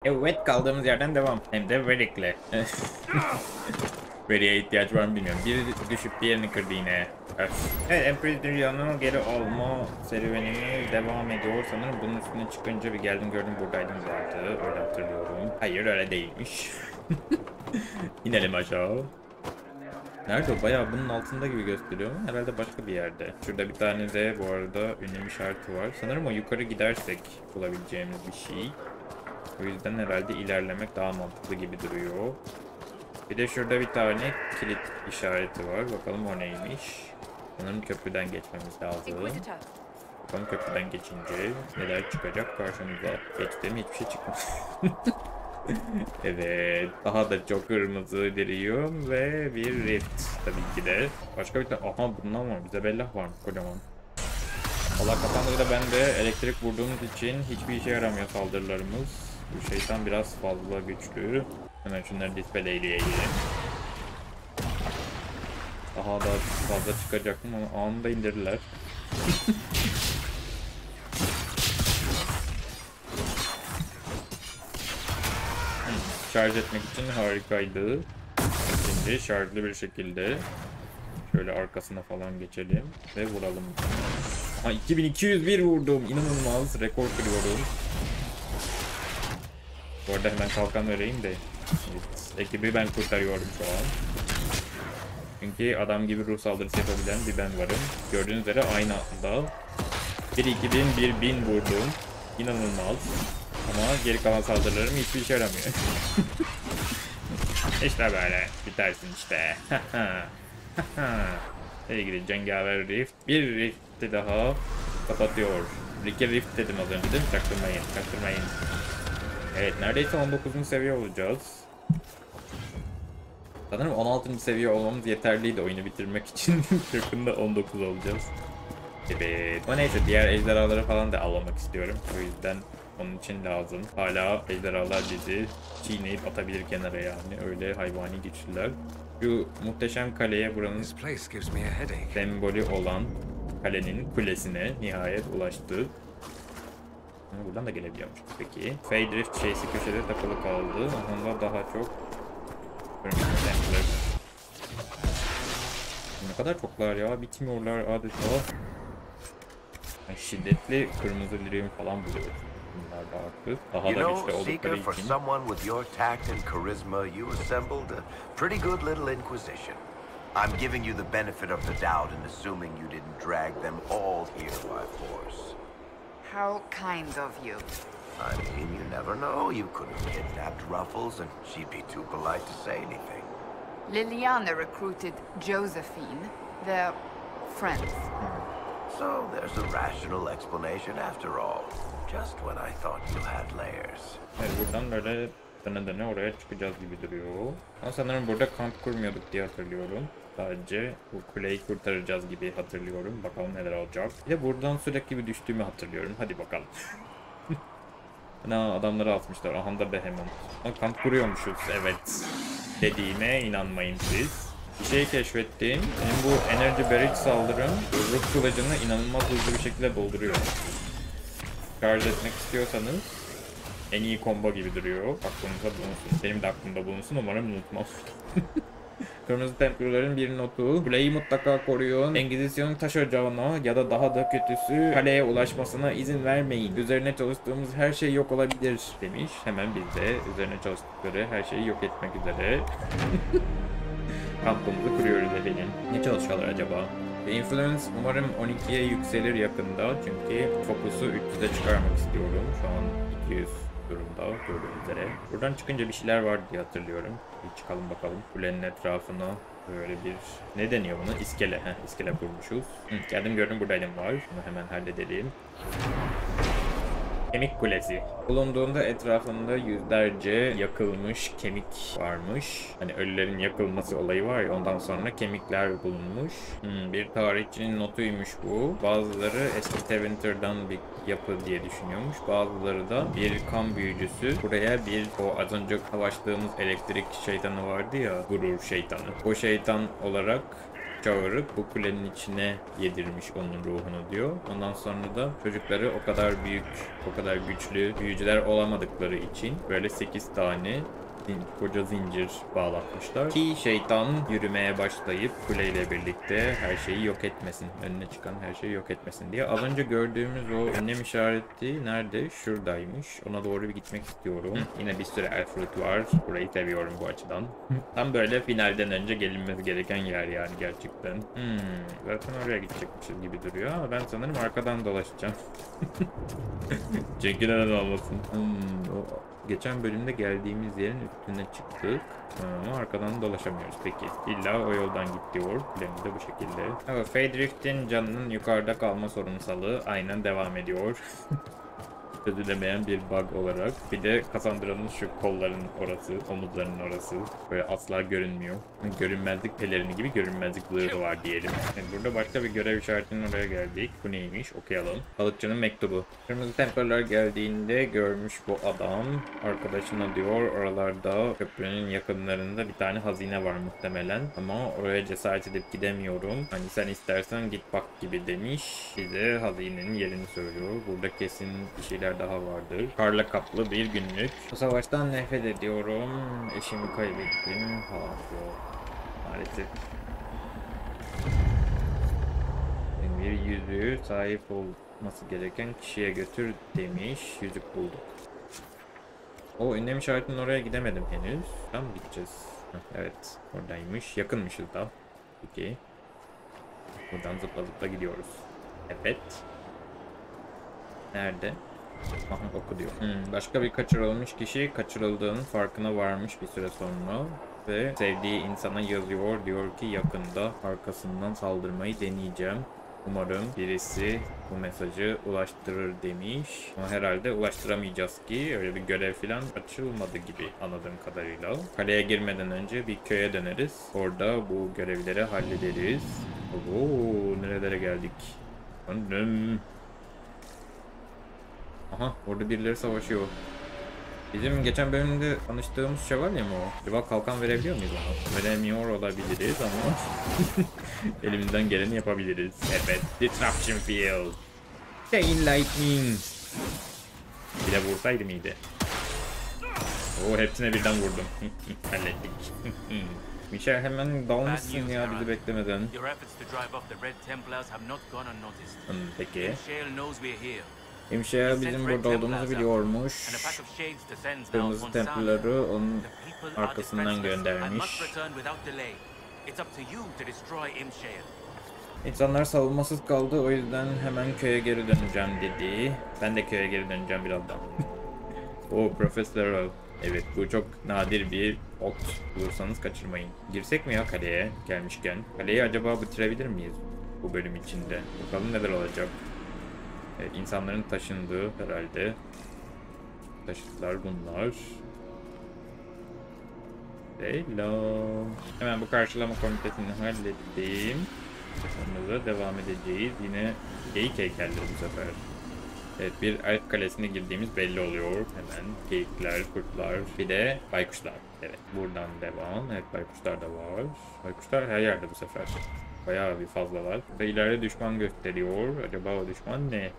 Evet, kaldığımız yerden devam. Hem de Veric'le. Veric'e ihtiyaç var mı bilmiyorum. Biri düşüp bir yerini kırdı yine. Öf. Evet, Emperor's Dünyanın geri alma serüveni devam ediyor. Sanırım bunun üstüne çıkınca bir geldim gördüm buradaydım vardı. Öyle hatırlıyorum. Hayır, öyle değilmiş. İnelim aşağı. Nerede o? Bayağı bunun altında gibi gösteriyor ama herhalde başka bir yerde. Şurada bir tane de bu arada ünlem işareti var. Sanırım o yukarı gidersek bulabileceğimiz bir şey. O yüzden herhalde ilerlemek daha mantıklı gibi duruyor. Bir de şurada bir tane kilit işareti var. Bakalım o neymiş. Sanırım köprüden geçmemiz lazım. Bakalım köprüden geçince neler çıkacak karşımıza. Geçtim, hiçbir şey çıkmadı. Evet, daha da çok kırmızı diriyorum ve bir rift tabii ki de. Başka bir tane, aha bundan var, bize bellah var kocaman. Allah kafamda da ben de elektrik vurduğumuz için hiçbir işe yaramıyor saldırılarımız. Bu şeytan biraz fazla güçlü. Hemen şunları dispeleyleyelim. Daha da fazla çıkacak mı ama anında indirdiler. Şarj etmek için harikaydı. Şimdi şarjlı bir şekilde şöyle arkasına falan geçelim ve vuralım. Ha, 2201 vurdum. İnanılmaz. Rekor kırıyorum. Bu arada hemen kalkan vereyim de. Evet, ekibi ben kurtarıyorum şu an. Çünkü adam gibi ruh saldırısı yapabilen bir ben varım. Gördüğünüz üzere aynı anda 1-2000 1.000 vurdum. İnanılmaz. Ama geri kalan saldırılarım hiçbir işe yaramıyor. İşte böyle bitersin işte. Sevgili cengaver Rift. Bir Rift'i daha kapatıyor. Rift'e Rift dedim az önce değil mi? Çaktırmayın, çaktırmayın. Evet, neredeyse 19. seviye olacağız. Sanırım 16. seviye olmamız yeterliydi oyunu bitirmek için. Yakında 19 olacağız. Evet. Ama neyse, diğer ejderhaları falan da avlamak istiyorum. O yüzden onun için lazım. Hala ejderhalar bizi çiğneyip atabilir kenara yani. Öyle hayvani güçlüler. Şu muhteşem kaleye, buranın sembolü olan kalenin kulesine nihayet ulaştık. Buradan da gelebiliyormuş peki. Fade Rift şeysi köşede takılı kaldı. Onda daha çok ne kadar çoklar ya, bitmiyorlar adeta. Şiddetli kırmızı liryum falan buluyoruz. Bunlar da artık daha da güçlü oldukları için. For someone with your tact and charisma, you assembled a pretty good little inquisition. I'm giving you the benefit of the doubt in assuming you didn't drag them all here by force. How kind of you. I mean, you never know. You could have kidnapped Ruffles and she'd be too polite to say anything. Liliana recruited Josephine. They're friends. So there's a rational explanation after all. Just when I thought you had layers. Evet, buradan böyle döne oraya çıkacağız gibi duruyor. Ama sanırım burada kamp kurmuyorduk diye hatırlıyorum. Sadece bu kuleyi kurtaracağız gibi hatırlıyorum. Bakalım neler olacak. Bir de buradan sürekli bir düştüğümü hatırlıyorum. Hadi bakalım. Adamları atmışlar. Aha da Behemoth. Kamp kuruyormuşuz. Evet. Dediğime inanmayın siz. Bir şey keşfettim. Benim bu Energy Barrage saldırım ruh kılıcını inanılmaz hızlı bir şekilde dolduruyor. Şarj etmek istiyorsanız en iyi combo gibi duruyor. Aklınızda bulunsun. Benim de aklımda bulunsun. Umarım unutmam. Kırmızı Templar'ların bir notu. Kuleyi mutlaka koruyun. Engizisyon'un taş ocağına ya da daha da kötüsü kaleye ulaşmasına izin vermeyin. Üzerine çalıştığımız her şey yok olabilir demiş. Hemen biz de üzerine çalıştıkları her şeyi yok etmek üzere kampımızı kuruyoruz efendim. Ne çalışıyorlar acaba? Influence umarım 12'ye yükselir yakında. Çünkü fokusu 300'e çıkarmak istiyorum. Şu an 200 durumda gördüğünüz üzere. Buradan çıkınca bir şeyler var diye hatırlıyorum. Bir çıkalım bakalım. Kulenin etrafına böyle bir, ne deniyor buna? İskele. İskele kurmuşuz. Geldim gördüm, buradaydım var. Bunu hemen halledelim. Kemik kulesi. Bulunduğunda etrafında yüzlerce yakılmış kemik varmış. Hani ölülerin yakılması olayı var ya, ondan sonra kemikler bulunmuş. Bir tarihçinin notuymuş bu. Bazıları eski Tevinter'dan bir yapı diye düşünüyormuş. Bazıları da bir kan büyücüsü. Buraya o az önce savaştığımız elektrik şeytanı vardı ya, gurur şeytanı. O şeytan olarak çağırıp bu kulenin içine yedirmiş onun ruhunu diyor. Ondan sonra da çocukları o kadar büyük, o kadar güçlü büyücüler olamadıkları için böyle 8 tane koca zincir bağlatmışlar ki şeytan yürümeye başlayıp kuleyle birlikte her şeyi yok etmesin. Önüne çıkan her şeyi yok etmesin diye. Az önce gördüğümüz o önlem işareti nerede? Şuradaymış. Ona doğru bir gitmek istiyorum. Yine bir sürü elfruit var. Burayı seviyorum bu açıdan. Tam böyle finalden önce gelinmesi gereken yer yani gerçekten. Zaten oraya gidecekmişiz gibi duruyor ama ben sanırım arkadan dolaşacağım. Çünkü neden olmasın. Geçen bölümde geldiğimiz yerin üstüne çıktık ama arkadan dolaşamıyoruz. Peki illa o yoldan git diyor. Kulemiz de bu şekilde. Evet, Feydrift'in canının yukarıda kalma sorunsalı aynen devam ediyor. Çözülemeyen bir bug olarak. Bir de Cassandra'nın şu kolların orası, omuzlarının orası böyle asla görünmüyor. Görünmezlik pelerini gibi görünmezlik zırhı var diyelim. Yani burada başka bir görev işaretinin oraya geldik. Bu neymiş? Okuyalım. Balıkçının mektubu. Kırmızı Templarlar geldiğinde görmüş bu adam. Arkadaşına diyor oralarda köprünün yakınlarında bir tane hazine var muhtemelen. Ama oraya cesaret edip gidemiyorum. Hani sen istersen git bak gibi demiş. Bize hazinenin yerini söylüyor. Burada kesin bir şeyler daha vardır. Karla kaplı bir günlük. Bu savaştan nefret ediyorum. Eşimi kaybettim. Maalesef. Bir yüzüğü sahip olması gereken kişiye götür demiş. Yüzük bulduk. O ünlem işaretinin oraya gidemedim henüz. Tam gideceğiz. Evet. Oradaymış. Yakınmışız da. Peki. Buradan zıpla zıpla gidiyoruz. Evet. Nerede? Aha, oku diyor. Başka bir kaçırılmış kişi kaçırıldığının farkına varmış bir süre sonra ve sevdiği insana yazıyor, diyor ki yakında arkasından saldırmayı deneyeceğim. Umarım birisi bu mesajı ulaştırır demiş. Ama herhalde ulaştıramayacağız ki öyle bir görev falan açılmadı gibi anladığım kadarıyla. Kaleye girmeden önce bir köye döneriz. Orada bu görevleri hallederiz. Oo, nerelere geldik? Annem. Aha, orada birileri savaşıyor. Bizim geçen bölümde tanıştığımız şövalye mi o? Acaba kalkan verebiliyor muyuz ona? Veremiyor olabiliriz ama elimizden geleni yapabiliriz. Evet, Disruption Field. Chain Lightning. Bir de vursaydı mıydı? Oo, hepsine birden vurdum. Hallettik. Michel hemen dalmışsın ya bizi beklemeden. Peki. Hemşire bizim burada olduğumuzu biliyormuş. Kırmızı Templar'ı onun arkasından göndermiş. İnsanlar savunmasız kaldı, o yüzden hemen köye geri döneceğim dedi. Ben de köye geri döneceğim birazdan. O Profesör. Evet, bu çok nadir bir ot, bulursanız kaçırmayın. Girsek mi ya kaleye gelmişken? Kaleyi acaba bitirebilir miyiz bu bölüm içinde? Bakalım neler olacak. Evet, insanların taşındığı herhalde. Taşıtlar bunlar. Selam. Hemen bu karşılama komitesini hallettim. Sonra da devam edeceğiz. Yine geyik heykelleri bu sefer. Evet, bir elf kalesine girdiğimiz belli oluyor. Hemen geyikler, kurtlar, bir de baykuşlar. Evet, buradan devam. Evet, baykuşlar da var. Baykuşlar her yerde bu sefer. Bayağı bir fazla var. Ve ileride düşman gösteriyor. Acaba o düşman ne?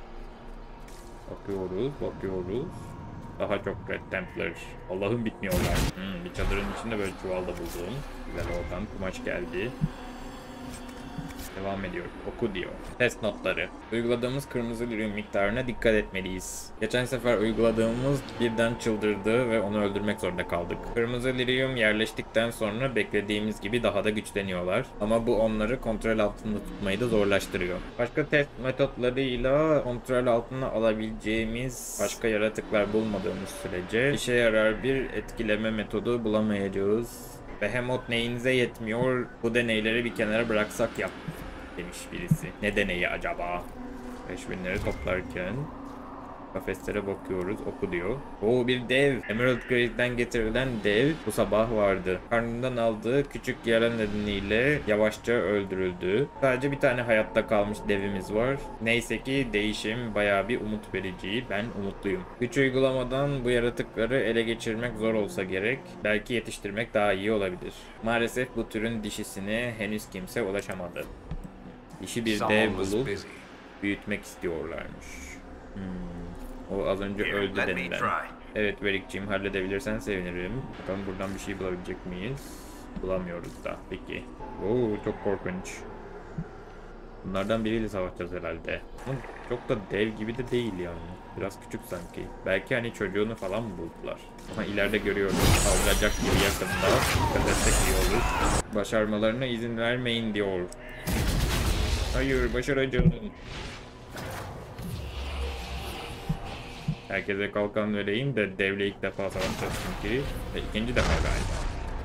Bakıyoruz. Daha çok Red Templar. Allah'ım bitmiyorlar. Bir çadırın içinde böyle çuvalda buldum. Güzel, oradan kumaş geldi. Devam ediyor. Oku diyor. Test notları. Uyguladığımız kırmızı lyrium miktarına dikkat etmeliyiz. Geçen sefer uyguladığımız birden çıldırdı ve onu öldürmek zorunda kaldık. Kırmızı lyrium yerleştikten sonra beklediğimiz gibi daha da güçleniyorlar. Ama bu onları kontrol altında tutmayı da zorlaştırıyor. Başka test metotlarıyla kontrol altına alabileceğimiz başka yaratıklar bulmadığımız sürece işe yarar bir etkileme metodu bulamayacağız. Behemoth neyinize yetmiyor? Bu deneyleri bir kenara bıraksak ya demiş birisi. Ne deneyi acaba? 5000'leri toplarken Kafeslere bakıyoruz. Oku diyor. Oo, bir dev. Emerald Grave'den getirilen dev bu sabah vardı. Karnından aldığı küçük yara nedeniyle yavaşça öldürüldü. Sadece bir tane hayatta kalmış devimiz var. Neyse ki değişim bayağı bir umut verici. Ben umutluyum. Güç uygulamadan bu yaratıkları ele geçirmek zor olsa gerek. Belki yetiştirmek daha iyi olabilir. Maalesef bu türün dişisine henüz kimse ulaşamadı. Dişi bir dev bulup büyütmek istiyorlarmış. O az önce öldü denilen. Evet Verik'ciğim, halledebilirsen sevinirim. Bakalım buradan bir şey bulabilecek miyiz? Bulamıyoruz da. Peki. Oo, çok korkunç. Bunlardan biriyle savaşacağız herhalde. Ama çok da dev gibi de değil yani. Biraz küçük sanki. Belki hani çocuğunu falan mı buldular? Ama ileride görüyoruz. Saldıracak gibi yakında. Dikkat etsek iyi olur. Başarmalarına izin vermeyin diyor. Hayır, başaracağım. Herkese kalkan vereyim de devle ilk defa savaşacağız çünkü. İkinci defa galiba.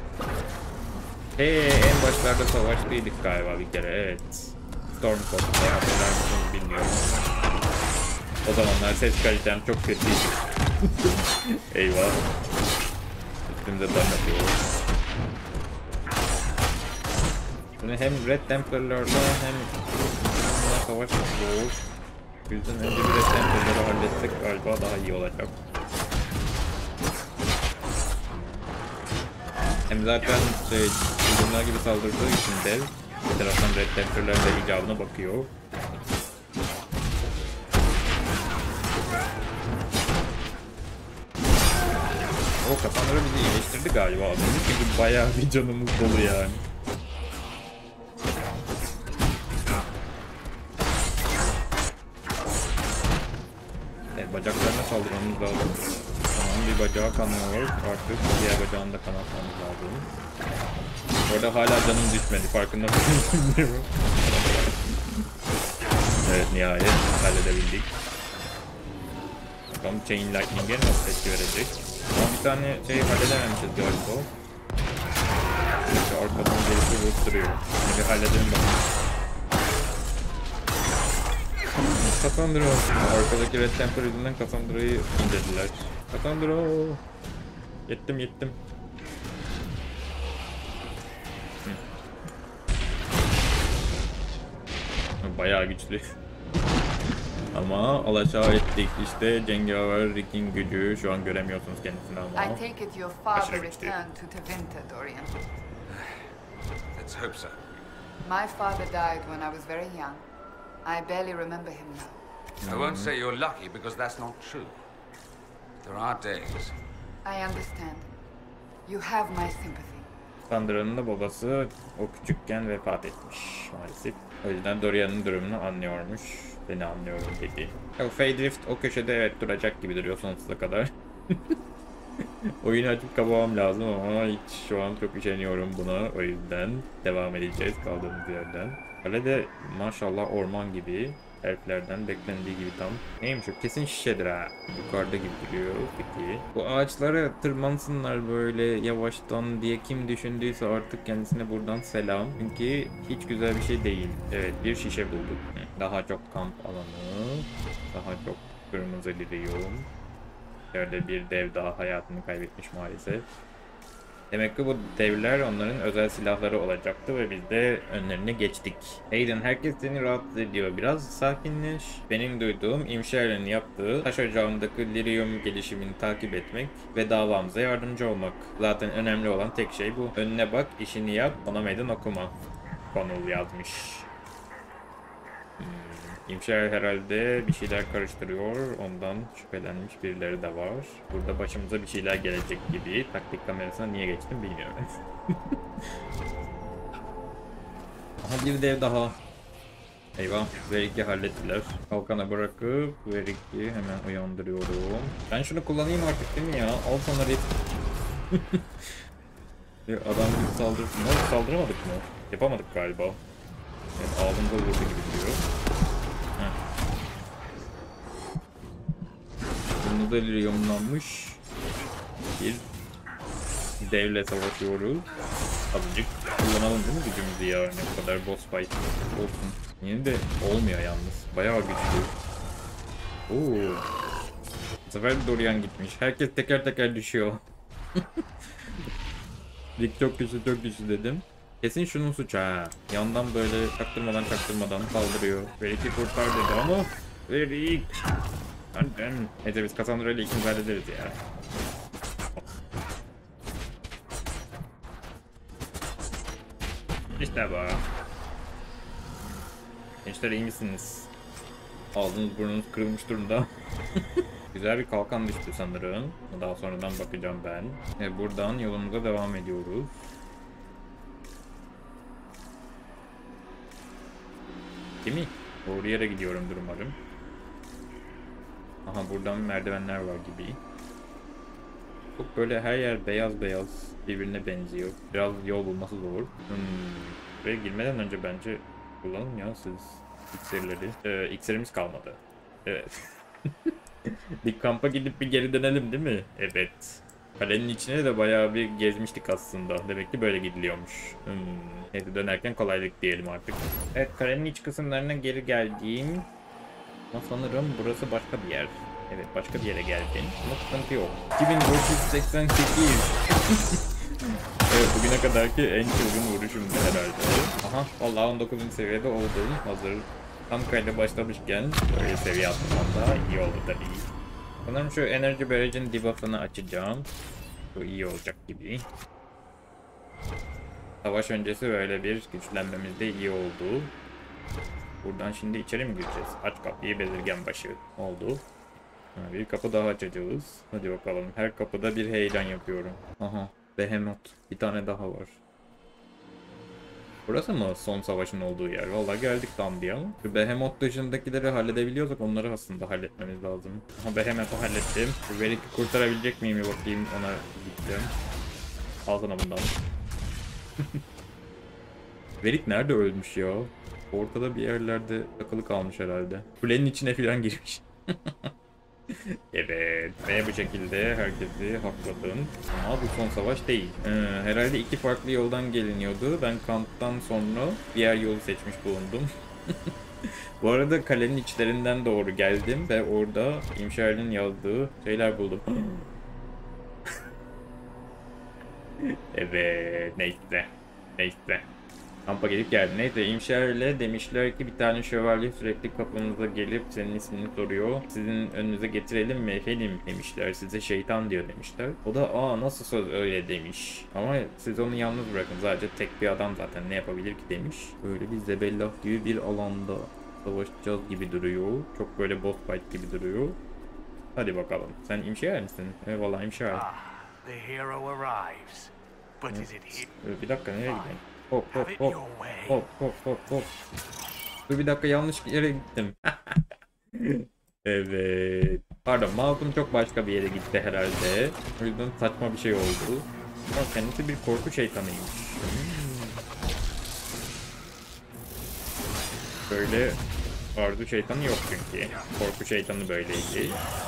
En başlarda savaştıydık galiba bir kere, evet. Stormcoast'ta hatırlar mısınız bilmiyorum. O zamanlar ses kalitem çok kötüydü. Eyvah. Üstümüze damlatıyor. Bunu hem Red Templar'larla hem bununla savaşmak zor. O yüzden önce bir Red Templar'ları halletsek galiba daha iyi olacak. Hem zaten bunlar gibi saldırdığı için dev bir taraftan Red Templar'ların da icabına bakıyor. O kafanları bizi iyileştirdi galiba abi. Çünkü bayağı bir canımız dolu yani. Evet, bacaklarına saldırmamız lazım. Tamam, bir bacağı kanıyor. Artık diğer bacağını da kanatmamız lazım. Orada hala canım düşmedi. Farkında mısınız bilmiyorum. Evet, nihayet halledebildik. Bakalım Chain Lightning'e nasıl etki verecek. Ama bir tane şey halledememişiz galiba. İşte arkadan gelip vurduruyor. Şimdi bir halledelim bakalım. Cassandra. Arkadaki Red Templar yüzünden Cassandra'yı indirdiler. Cassandra. Yettim. Bayağı güçlü. Ama alaşağı ettik. İşte Cengaver Rick'in gücü. Şu an göremiyorsunuz kendisini ama. I take it your father returned to Tevinter, Dorian. Let's hope so. My father died when I was very young. I barely remember him now. I won't say you're lucky because that's not true. There are days. I understand. You have my sympathy. Sandra'nın da babası o küçükken vefat etmiş maalesef. O yüzden Dorian'ın durumunu anlıyormuş. Beni anlıyorum dedi. Fade Rift o köşede evet duracak gibi duruyor sonsuza kadar. Oyunu açıp kapamam lazım ama hiç şu an çok üşeniyorum buna. O yüzden devam edeceğiz kaldığımız yerden. Öyle de maşallah orman gibi. Elflerden beklendiği gibi tam. Neymiş o? Kesin şişedir ha. Yukarıda gibi duruyor. Peki. Bu ağaçlara tırmansınlar böyle yavaştan diye kim düşündüyse artık kendisine buradan selam. Çünkü hiç güzel bir şey değil. Evet, bir şişe bulduk. Daha çok kamp alanı. Daha çok kırmızı lirium. Yerde bir dev daha hayatını kaybetmiş maalesef. Demek ki bu devler onların özel silahları olacaktı ve biz de önlerine geçtik. Aiden, herkes seni rahatsız ediyor. Biraz sakinleş. Benim duyduğum İmşer'in yaptığı taş ocağındaki lirium gelişimini takip etmek ve davamıza yardımcı olmak. Zaten önemli olan tek şey bu. Önüne bak, işini yap, ona meydan okuma. Connell yazmış. İmşer herhalde bir şeyler karıştırıyor. Ondan şüphelenmiş birileri de var. Burada başımıza bir şeyler gelecek gibi. Taktik kamerasına niye geçtim bilmiyorum. Aha, bir dev daha. Eyvah, Verik'i hallettiler. Kalkana bırakıp Verik'i hemen uyandırıyorum. Ben şunu kullanayım artık değil mi ya? Al sana Rift. Adam gibi saldırsın. Saldıramadık mı? Yapamadık galiba. Evet, ağzımıza vurdu gibi duruyor. Bunu da liriumlanmış bir devle savaşıyoruz. Azıcık kullanalım değil mi gücümüzü ya? Ne kadar boss fight olsun. Yine de olmuyor yalnız. Bayağı güçlü. Oo. Bu sefer de Dorian gitmiş. Herkes teker teker düşüyor. Rick çok güçlü dedim. Kesin şunun suçu ha. Yandan böyle çaktırmadan saldırıyor. Rick'i kurtar dedi ama Rick. Neyse biz Cassandra'yla ikimiz hallederiz ya. İşte bu. Gençler iyi misiniz? Ağzınız burnunuz kırılmış durumda. Güzel bir kalkan düştü sanırım. Daha sonradan bakacağım ben. Buradan yolumuza devam ediyoruz. Değil mi? Doğru yere gidiyorumdur umarım. Aha buradan merdivenler var gibi. Çok böyle her yer beyaz birbirine benziyor. Biraz yol bulması zor. Buraya girmeden önce bence kullanın ya siz iksirleri. İksirimiz kalmadı. Evet. Bir kampa gidip bir geri dönelim değil mi? Evet. Kalenin içine de bayağı bir gezmiştik aslında. Demek ki böyle gidiliyormuş. Neyse dönerken kolaylık diyelim artık. Evet kalenin iç kısımlarına geri geldiğim. Ama sanırım burası başka bir yer. Evet başka bir yere geldim. Ama sıkıntı yok. 2588. Evet bugüne kadarki en çılgın vuruşumdu herhalde. Aha vallahi 19. seviyede oldum. Hazır Kamka'yla başlamışken böyle seviye atmam da iyi oldu tabii. Sanırım şu enerji barrage'in debuff'ını açacağım. Bu iyi olacak gibi. Savaş öncesi böyle bir güçlenmemiz de iyi oldu. Buradan şimdi içeri mi gireceğiz? Aç kapıyı belirgen başı oldu. Bir kapı daha açacağız. Hadi bakalım. Her kapıda bir heyecan yapıyorum. Aha. Behemoth. Bir tane daha var. Burası mı son savaşın olduğu yer? Vallahi geldik tam bir ama. Şu Behemoth dışındakileri halledebiliyorsak onları aslında halletmemiz lazım. Aha Behemoth'u hallettim. Şu Veric'i kurtarabilecek miyim bir bakayım ona gideceğim. Al sana bundan. Veric nerede ölmüş ya? Ortada bir yerlerde takılı kalmış herhalde. Kulenin içine falan girmiş. Evet ve bu şekilde herkesi hakladım. Ama bu son savaş değil. Herhalde iki farklı yoldan geliniyordu. Ben kamptan sonra diğer yolu seçmiş bulundum. Bu arada kalenin içlerinden doğru geldim ve orada İmşer'in yazdığı şeyler buldum. Evet neyse. Kampa gelip geldi. Neyse İmşer'le demişler ki bir tane şövalye sürekli kapınıza gelip senin ismini soruyor. Sizin önünüze getirelim mi efendim demişler. Size şeytan diyor demişler. O da nasıl söz öyle demiş. Ama siz onu yalnız bırakın. Sadece tek bir adam zaten ne yapabilir ki demiş. Böyle bir zebellah gibi bir alanda savaşacağız gibi duruyor. Çok böyle boss fight gibi duruyor. Hadi bakalım. Sen İmşer misin? Eyvallah İmşer. The hero arrives. But is it here? Bir dakika nereye gideyim? Hop. Dur bir dakika yanlış yere gittim. Evet. Pardon mouse'um çok başka bir yere gitti herhalde. O yüzden saçma bir şey oldu. Ama kendisi bir korku şeytanıymış. Böyle arzu şeytanı yok çünkü. Korku şeytanı böyleydi.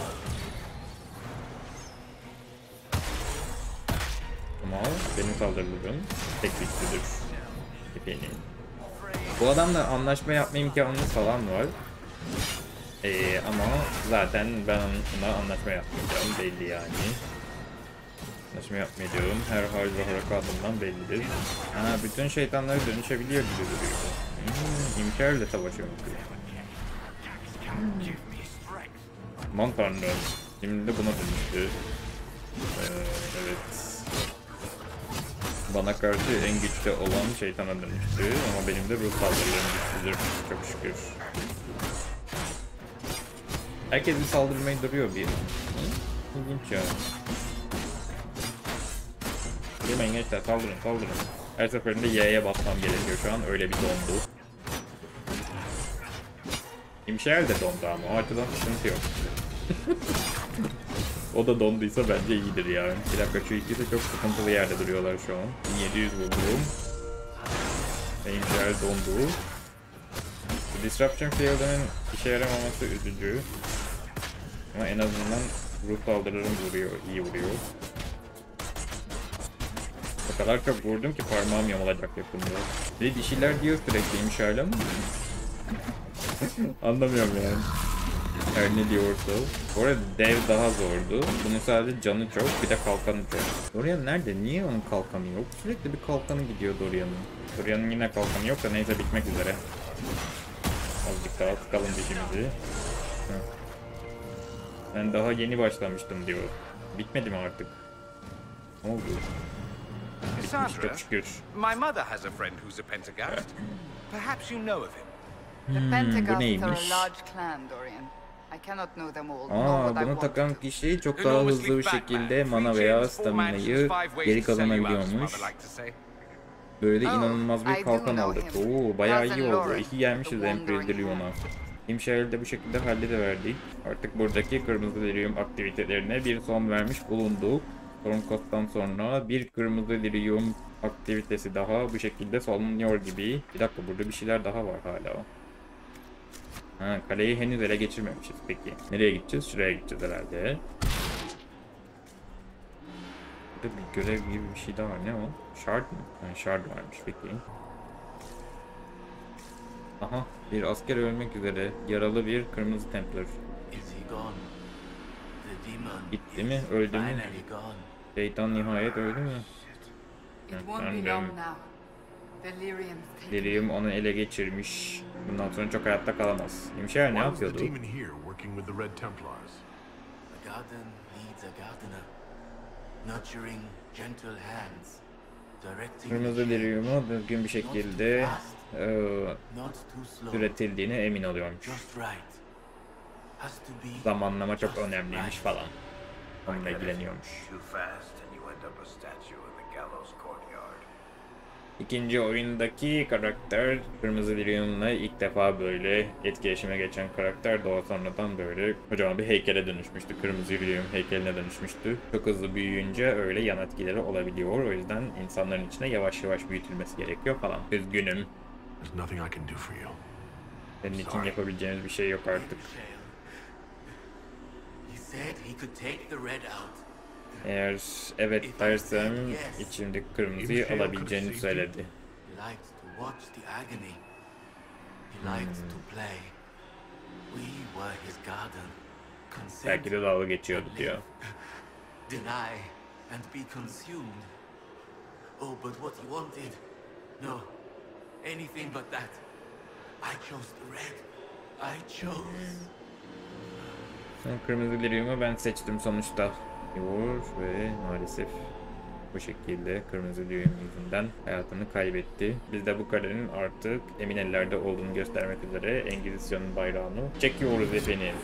Ama benim saldırılarım tek güçlüdür. Efendim. Bu adamla anlaşma yapma imkanımız falan var. Ama zaten ben onunla anlaşma yapmayacağım belli yani. Anlaşma yapmayacağım. Her hal ve harekatından bellidir. Bütün şeytanlar dönüşebiliyor gibi duruyor. İmkerle savaşıyor. Aman tanrım. Şimdi de buna dönüştü. Evet. Bana karşı en güçlü olan şeytana dönüştü ama benim de ruh saldırılarım güçlüdür çok şükür. Herkes bir saldırmayı duruyor bir. İlginç ya. Girmeyin gençler saldırın. Her seferinde Y'ye basmam gerekiyor şu an öyle bir dondu. İmşer de dondu ama o açıdan sıkıntı yok. O da donduysa bence iyidir yani. Bir dakika şu ikisi de çok sıkıntılı yerde duruyorlar şu an. 1700 buldum. İmşer dondu. Disruption Field'ın işe yaramaması üzücü. Ama en azından ruh saldırılarım vuruyor, iyi vuruyor. O kadar çok vurdum ki parmağım yamalacak yakında. Ve bir şeyler diyor sürekli İmşer'le ama anlamıyorum yani. Her ne diyorsa. Bu arada dev daha zordu. Bunun sadece canı çok, bir de kalkanı çok. Dorian nerede? Niye onun kalkanı yok? Sürekli bir kalkanı gidiyor Dorian'ın. Dorian'ın yine kalkanı yok da neyse bitmek üzere. Azıcık daha sıkalım dişimizi. Ben daha yeni başlamıştım diyor. Bitmedi mi artık? Ne oldu? Bitmiş Cassandra, çok şükür. my mother has a friend who's a Pentagast. Perhaps you know of him. The bu Pentagosts are neymiş? a large clan, Dorian. I cannot know them all, nor Aa, would I bunu want takan to. kişi çok daha hızlı bir şekilde mana veya staminayı geri kazanabiliyormuş. Böyle inanılmaz bir kalkan aldık. Oo, bayağı iyi oldu. İki gelmişiz Emperor Leon'a. Himşehir'i de bu şekilde hallediverdik. Artık buradaki kırmızı delirium aktivitelerine bir son vermiş bulunduk. Stormcast'tan sonra bir kırmızı delirium aktivitesi daha bu şekilde sonlanıyor gibi. Bir dakika, burada bir şeyler daha var hala. Ha, kaleyi henüz ele geçirmemişiz peki. Nereye gideceğiz? Şuraya gideceğiz herhalde. Burada bir görev gibi bir şey daha var. Ne o? Shard mı? Yani shard varmış peki. Aha, bir asker ölmek üzere. Yaralı bir kırmızı Templar. Is he gone? The demon Gitti mi? Öldü mü? finally gone. Şeytan nihayet öldü mü? It won't be Efendim. long now. Delirium's taken. Delirium onu ele geçirmiş. Bundan sonra çok hayatta kalamaz. Himşehir ne Why was the yapıyordu? demon here working with the Red Templars? A garden needs a gardener, nurturing gentle hands, directing Kırmızı the shade, deliriumu düzgün bir şekilde not too slow, üretildiğine emin oluyormuş. just right. Has to be Zamanlama çok just önemliymiş right. falan. Onunla ilgileniyormuş. Too fast and you end up a statue in the gallows courtyard. İkinci oyundaki karakter Kırmızı Delirium'la ilk defa böyle etkileşime geçen karakter daha sonradan böyle kocaman bir heykele dönüşmüştü. Kırmızı Delirium heykeline dönüşmüştü. Çok hızlı büyüyünce öyle yan etkileri olabiliyor. O yüzden insanların içine yavaş yavaş büyütülmesi gerekiyor falan. Üzgünüm. There's nothing I can do for you. Senin için yapabileceğimiz bir şey yok artık. He said he could take the red out. Eğer evet dersem içimdeki kırmızıyı alabileceğini söyledi. He likes to watch the agony. He likes to play. We were his garden. Consent, Belki de dalga geçiyordu diyor. deny, and be consumed. Oh, but what he wanted? No, anything but that. I chose the red. I chose. Kırmızı Delirium'u ben seçtim sonuçta. Diyor ve maalesef bu şekilde Kırmızı Delirium yüzünden hayatını kaybetti. Biz de bu kalenin artık emin ellerde olduğunu göstermek üzere Engizisyon'un bayrağını çekiyoruz efendim.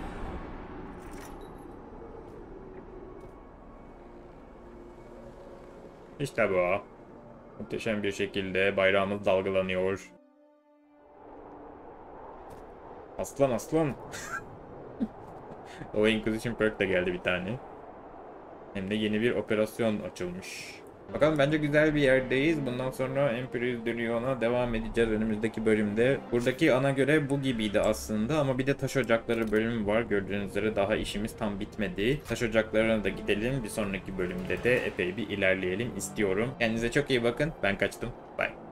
İşte bu. Muhteşem bir şekilde bayrağımız dalgalanıyor. Aslan aslan. O Inquisition perk de geldi bir tane. Hem de yeni bir operasyon açılmış. Bakalım, bence güzel bir yerdeyiz. Bundan sonra Emperius Delion'a devam edeceğiz önümüzdeki bölümde. Buradaki ana görev bu gibiydi aslında ama bir de taş ocakları bölümü var. Gördüğünüz üzere daha işimiz tam bitmedi. Taş ocaklarına da gidelim. Bir sonraki bölümde de epey bir ilerleyelim istiyorum. Kendinize çok iyi bakın. Ben kaçtım. Bye.